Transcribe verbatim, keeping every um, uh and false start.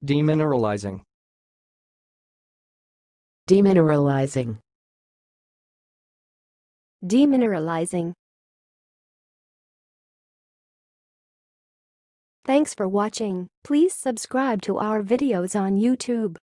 Demineralizing. Demineralizing. Demineralizing. Thanks for watching. Please subscribe to our videos on YouTube.